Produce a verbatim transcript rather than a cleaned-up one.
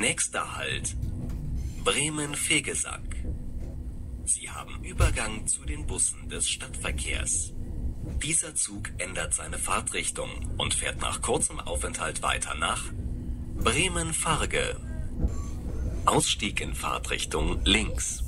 Nächster Halt: Bremen-Vegesack. Sie haben Übergang zu den Bussen des Stadtverkehrs. Dieser Zug ändert seine Fahrtrichtung und fährt nach kurzem Aufenthalt weiter nach Bremen-Farge. Ausstieg in Fahrtrichtung links.